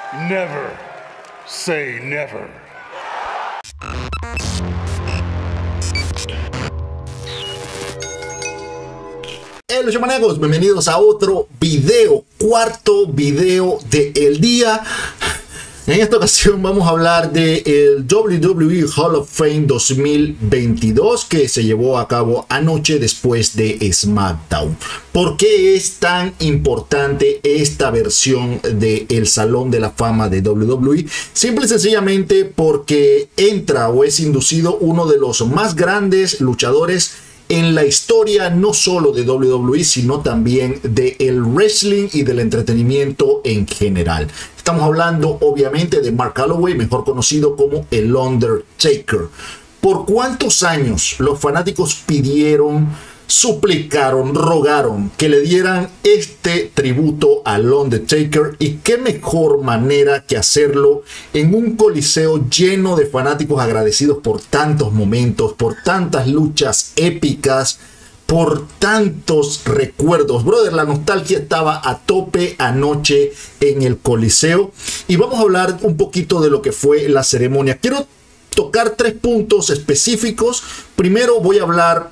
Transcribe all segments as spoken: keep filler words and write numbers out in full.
Never say never. Hey, los maníacos, bienvenidos a otro video, cuarto video del día. En esta ocasión vamos a hablar del W W E Hall of Fame dos mil veintidós que se llevó a cabo anoche después de SmackDown. ¿Por qué es tan importante esta versión del Salón de la Fama de W W E? Simple y sencillamente porque entra o es inducido uno de los más grandes luchadores en la historia, no solo de W W E, sino también del wrestling y del entretenimiento en general. Estamos hablando obviamente de Mark Calaway, mejor conocido como el Undertaker. ¿Por cuántos años los fanáticos pidieron, suplicaron, rogaron que le dieran este tributo al Undertaker? Y qué mejor manera que hacerlo en un coliseo lleno de fanáticos agradecidos por tantos momentos, por tantas luchas épicas, por tantos recuerdos. Brother, la nostalgia estaba a tope anoche en el coliseo. Y vamos a hablar un poquito de lo que fue la ceremonia. Quiero tocar tres puntos específicos. Primero voy a hablar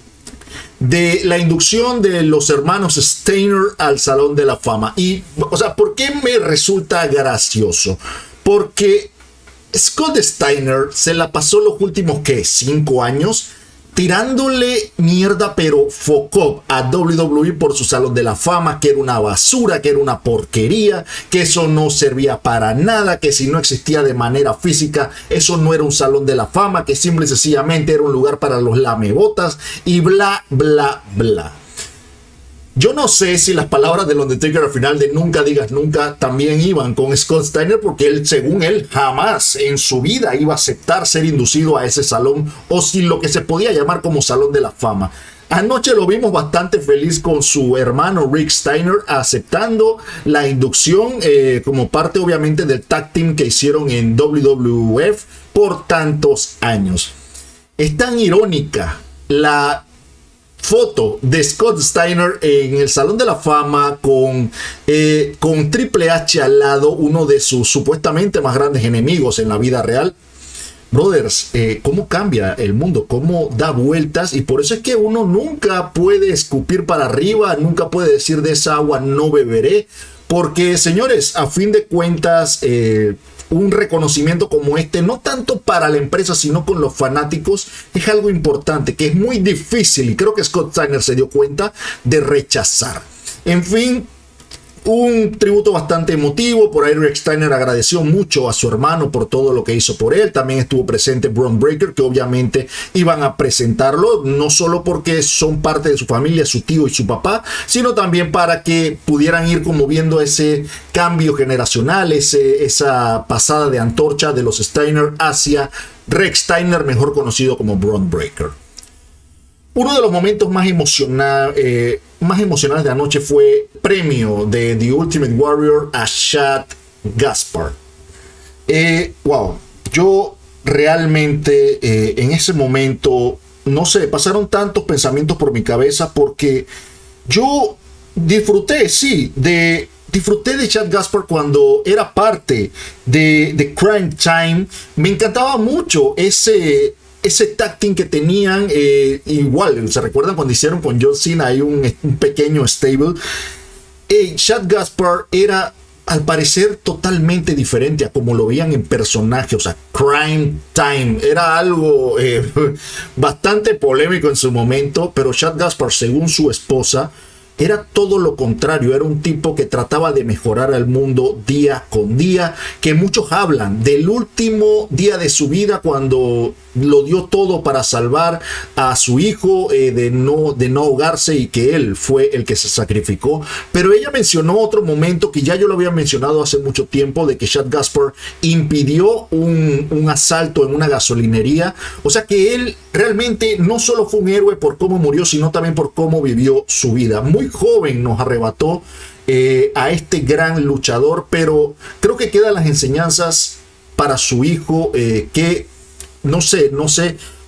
de la inducción de los hermanos Steiner al Salón de la Fama. Y, o sea, ¿por qué me resulta gracioso? Porque Scott Steiner se la pasó los últimos, ¿qué? Cinco años tirándole mierda, pero focó a W W E por su Salón de la Fama, que era una basura, que era una porquería, que eso no servía para nada, que si no existía de manera física, eso no era un Salón de la Fama, que simple y sencillamente era un lugar para los lamebotas y bla, bla, bla. Yo no sé si las palabras del Undertaker al final de Nunca Digas Nunca también iban con Scott Steiner, porque él, según él, jamás en su vida iba a aceptar ser inducido a ese salón, o si lo que se podía llamar como Salón de la Fama. Anoche lo vimos bastante feliz con su hermano Rick Steiner aceptando la inducción eh, como parte obviamente del tag team que hicieron en W W F por tantos años. Es tan irónica la foto de Scott Steiner en el Salón de la Fama con, eh, con Triple H al lado, uno de sus supuestamente más grandes enemigos en la vida real. Brothers, eh, cómo cambia el mundo, cómo da vueltas, y por eso es que uno nunca puede escupir para arriba, nunca puede decir de esa agua no beberé, porque señores, a fin de cuentas, eh, un reconocimiento como este, no tanto para la empresa, sino con los fanáticos, es algo importante, que es muy difícil, y creo que Scott Steiner se dio cuenta de rechazar. En fin, un tributo bastante emotivo. Por ahí Rick Steiner agradeció mucho a su hermano por todo lo que hizo por él. También estuvo presente Bron Breakker, que obviamente iban a presentarlo, no solo porque son parte de su familia, su tío y su papá, sino también para que pudieran ir como viendo ese cambio generacional, ese, esa pasada de antorcha de los Steiner hacia Rick Steiner, mejor conocido como Bron Breakker. Uno de los momentos más, emociona, eh, más emocionantes de anoche fue el premio de The Ultimate Warrior a Shad Gaspard. Eh, wow, yo realmente eh, en ese momento, no sé, pasaron tantos pensamientos por mi cabeza, porque yo disfruté, sí, de... Disfruté de Shad Gaspard cuando era parte de, de Crime Time. Me encantaba mucho ese... ese tag team que tenían, eh, igual, ¿se recuerdan cuando hicieron con John Cena? Hay un, un pequeño stable. Eh, Shad Gaspard era, al parecer, totalmente diferente a como lo veían en personaje. O sea, Crime Time era algo eh, bastante polémico en su momento, pero Shad Gaspard, según su esposa, era todo lo contrario. Era un tipo que trataba de mejorar al mundo día con día, que muchos hablan del último día de su vida cuando lo dio todo para salvar a su hijo eh, de, no, de no ahogarse, y que él fue el que se sacrificó. Pero ella mencionó otro momento que ya yo lo había mencionado hace mucho tiempo, de que Shad Gaspard impidió un, un asalto en una gasolinería. O sea que él realmente no solo fue un héroe por cómo murió, sino también por cómo vivió su vida. Muy joven nos arrebató eh, a este gran luchador, pero creo que quedan las enseñanzas para su hijo, eh, que no sé, no sé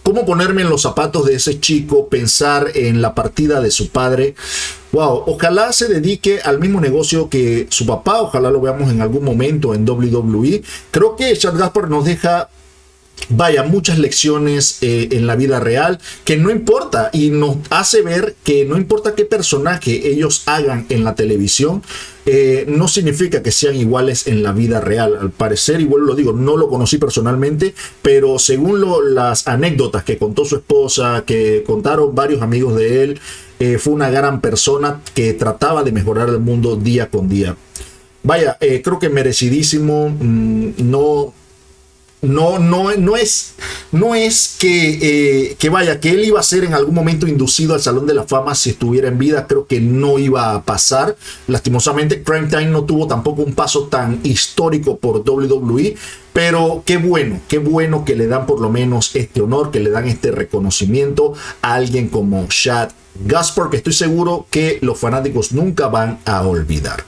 cómo ponerme en los zapatos de ese chico, pensar en la partida de su padre. Wow, ojalá se dedique al mismo negocio que su papá, ojalá lo veamos en algún momento en doble u doble u E. Creo que Chad Gaspard nos deja, vaya, muchas lecciones eh, en la vida real, que no importa, y nos hace ver que no importa qué personaje ellos hagan en la televisión, eh, no significa que sean iguales en la vida real. Al parecer, igual lo digo, no lo conocí personalmente, pero según lo, las anécdotas que contó su esposa, que contaron varios amigos de él, eh, fue una gran persona que trataba de mejorar el mundo día con día. Vaya, eh, creo que merecidísimo. mmm, no... No, no, no es, no es que, eh, que vaya, que él iba a ser en algún momento inducido al Salón de la Fama si estuviera en vida. Creo que no iba a pasar. Lastimosamente, Crime Time no tuvo tampoco un paso tan histórico por doble u doble u E. Pero qué bueno, qué bueno que le dan por lo menos este honor, que le dan este reconocimiento a alguien como Chad Gaspard, que estoy seguro que los fanáticos nunca van a olvidar.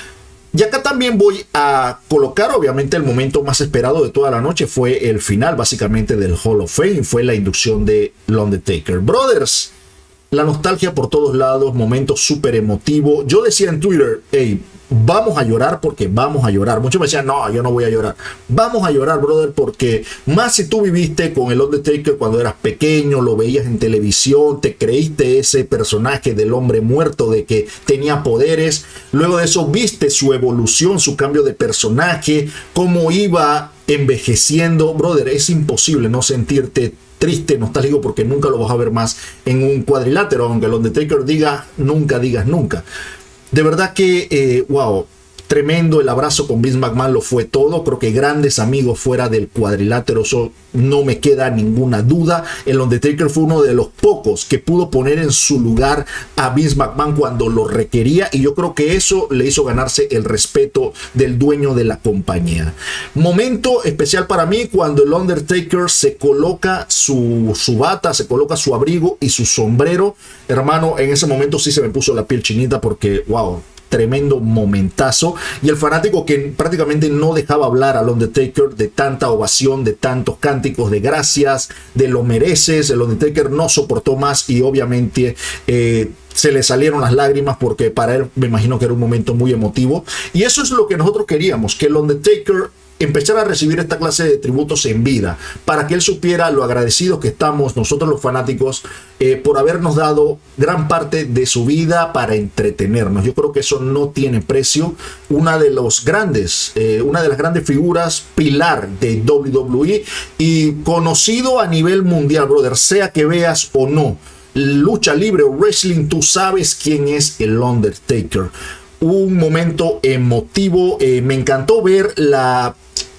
Y acá también voy a colocar, obviamente, el momento más esperado de toda la noche fue el final, básicamente, del Hall of Fame. Fue la inducción de El Undertaker. Brothers, la nostalgia por todos lados, momento súper emotivo. Yo decía en Twitter, hey, vamos a llorar porque vamos a llorar. Muchos me decían, no, yo no voy a llorar. Vamos a llorar, brother, porque más si tú viviste con el Undertaker cuando eras pequeño, lo veías en televisión, te creíste ese personaje del hombre muerto, de que tenía poderes. Luego de eso viste su evolución, su cambio de personaje, cómo iba envejeciendo. Brother, es imposible no sentirte triste, nostálgico, porque nunca lo vas a ver más en un cuadrilátero, aunque el Undertaker diga, nunca digas nunca. De verdad que, eh, wow, tremendo. El abrazo con Vince McMahon lo fue todo. Creo que grandes amigos fuera del cuadrilátero, eso no me queda ninguna duda. El Undertaker fue uno de los pocos que pudo poner en su lugar a Vince McMahon cuando lo requería, y yo creo que eso le hizo ganarse el respeto del dueño de la compañía. Momento especial para mí cuando el Undertaker se coloca su, su bata, se coloca su abrigo y su sombrero. Hermano, en ese momento sí se me puso la piel chinita porque, wow, tremendo momentazo. Y el fanático que prácticamente no dejaba hablar al Undertaker, de tanta ovación, de tantos cánticos de gracias, de lo mereces. El Undertaker no soportó más y obviamente eh, se le salieron las lágrimas, porque para él me imagino que era un momento muy emotivo. Y eso es lo que nosotros queríamos, que el Undertaker empezar a recibir esta clase de tributos en vida, para que él supiera lo agradecidos que estamos nosotros los fanáticos eh, por habernos dado gran parte de su vida para entretenernos. Yo creo que eso no tiene precio. Una de los grandes, eh, una de las grandes figuras, pilar de doble u doble u E y conocido a nivel mundial, brother, sea que veas o no lucha libre o wrestling, tú sabes quién es el Undertaker. Un momento emotivo. Eh, me encantó ver la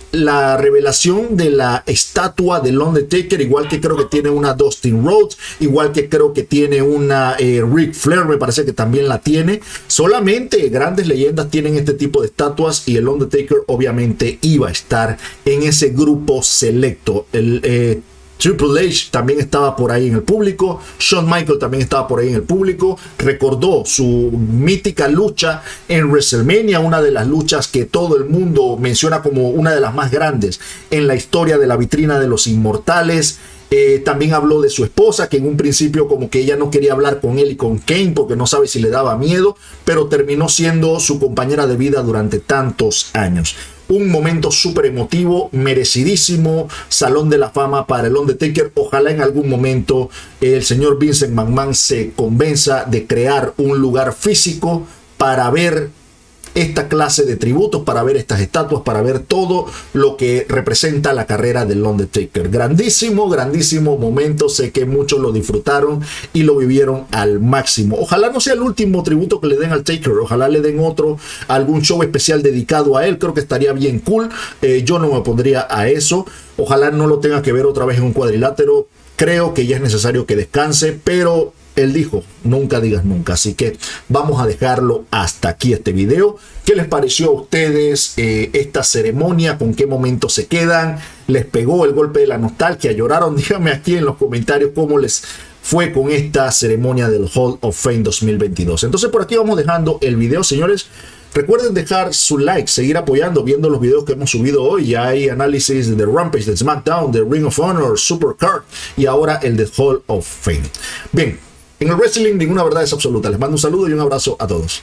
la revelación de la estatua del Undertaker, igual que creo que tiene una Dustin Rhodes, igual que creo que tiene una eh, Ric Flair, me parece que también la tiene. Solamente grandes leyendas tienen este tipo de estatuas, y el Undertaker obviamente iba a estar en ese grupo selecto. El eh, Triple H también estaba por ahí en el público. Shawn Michaels también estaba por ahí en el público. Recordó su mítica lucha en WrestleMania, una de las luchas que todo el mundo menciona como una de las más grandes en la historia de la vitrina de los inmortales. Eh, también habló de su esposa, que en un principio como que ella no quería hablar con él y con Kane porque no sabe si le daba miedo, pero terminó siendo su compañera de vida durante tantos años. Un momento súper emotivo, merecidísimo Salón de la Fama para el Undertaker. Ojalá en algún momento el señor Vince McMahon se convenza de crear un lugar físico para ver esta clase de tributos, para ver estas estatuas, para ver todo lo que representa la carrera del Undertaker. Grandísimo, grandísimo momento. Sé que muchos lo disfrutaron y lo vivieron al máximo. Ojalá no sea el último tributo que le den al Taker. Ojalá le den otro, algún show especial dedicado a él. Creo que estaría bien cool. Eh, yo no me pondría a eso. Ojalá no lo tenga que ver otra vez en un cuadrilátero. Creo que ya es necesario que descanse, pero él dijo, nunca digas nunca. Así que vamos a dejarlo hasta aquí este video. ¿Qué les pareció a ustedes eh, esta ceremonia? ¿Con qué momentos se quedan? ¿Les pegó el golpe de la nostalgia? ¿Lloraron? Díganme aquí en los comentarios cómo les fue con esta ceremonia del Hall of Fame dos mil veintidós. Entonces por aquí vamos dejando el video, señores. Recuerden dejar su like, seguir apoyando, viendo los videos que hemos subido hoy. Ya hay análisis de Rampage, de SmackDown, de Ring of Honor, Supercard y ahora el de Hall of Fame. Bien, en el wrestling ninguna verdad es absoluta. Les mando un saludo y un abrazo a todos.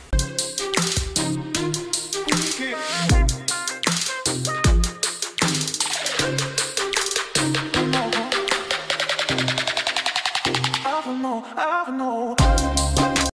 I don't know, I don't know.